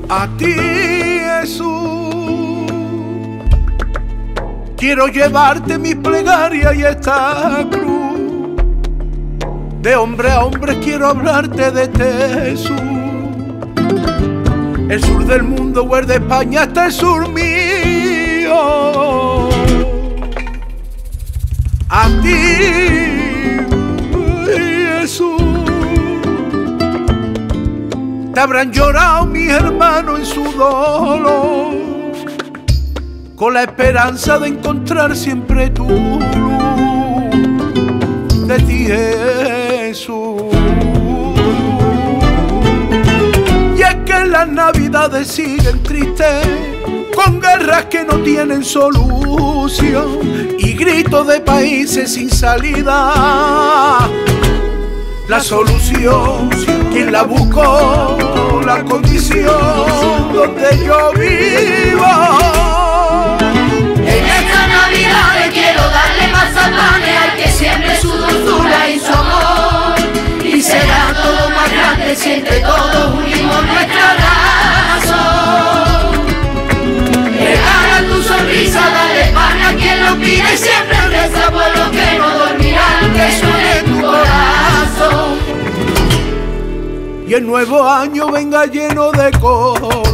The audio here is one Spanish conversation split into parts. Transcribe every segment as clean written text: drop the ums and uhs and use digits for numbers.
A ti, Jesús, quiero llevarte mi plegaria y esta cruz. De hombre a hombre quiero hablarte de este Jesús. El sur del mundo o el de España, este el sur mío. A ti, Jesús, te habrán llorado mis hermanos en su dolor, con la esperanza de encontrar siempre tu luz, de ti, Jesús. Y es que las navidades siguen tristes, con guerras que no tienen solución y gritos de países sin salida. La solución, ¿quién la buscó? La condición donde yo vivo. En esta Navidad le quiero darle mazapanes al que siempre su dulzura y su amor, y será todo más grande si entre todos unimos nuestra razón. Regala tu sonrisa, dale pan a quien lo pide, siempre reza por los que no dormirán, que suene tu corazón. Y el nuevo año venga lleno de color.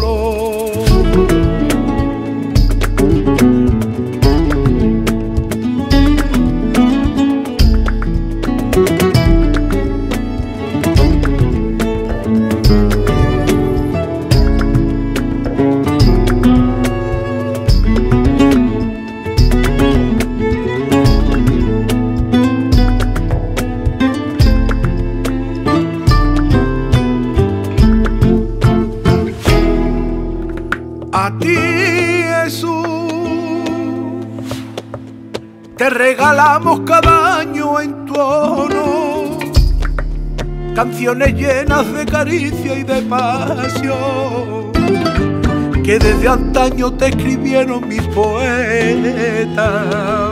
A ti, Jesús, te regalamos cada año en tu honor canciones llenas de caricia y de pasión, que desde antaño te escribieron mis poetas.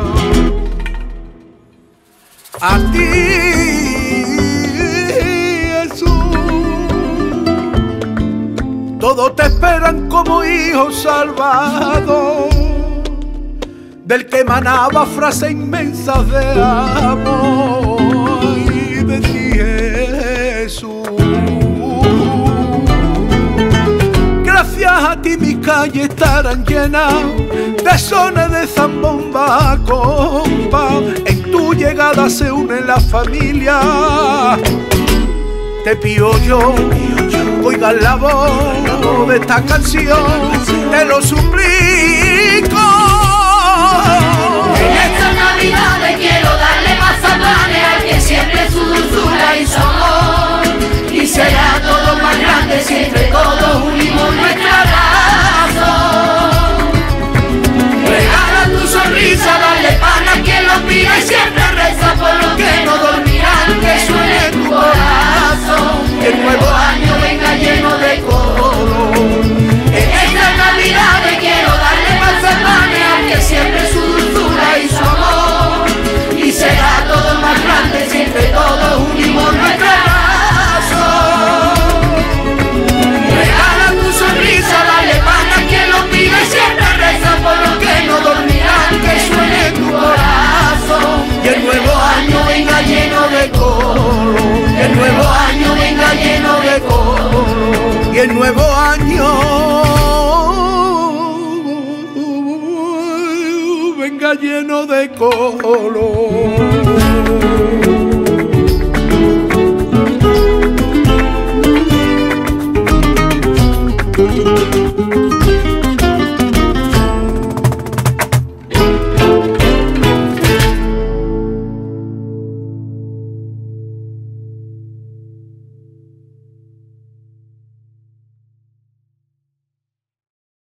A ti, todos te esperan como hijo salvado, del que emanaba frases inmensas de amor y de ti, Jesús. Gracias a ti mis calles estarán llenas de sones de zambomba, compa. En tu llegada se une la familia. Te pido yo, oigan la voz de esta canción, te lo suplico. En esta Navidad le quiero darle mazapanes al que siempre su dulzura y su amor, y será todo más grande si entre todos unimos nuestra razón. Regala tu sonrisa, dale pan a quien lo pida y siempre reza por los que no dormirán, que suene tu corazón. Que el nuevo año venga lleno de color. En esta Navidad le quiero darle mazapanes al que siempre su dulzura y su amor, y será todo más grande si entre todos unimos nuestra razón. Regala tu sonrisa, dale pan a quien lo pida y siempre reza por los que no dormirán, que suene tu corazón. Y el nuevo año venga lleno de color. El nuevo año venga lleno de color. Y el nuevo año venga lleno de color.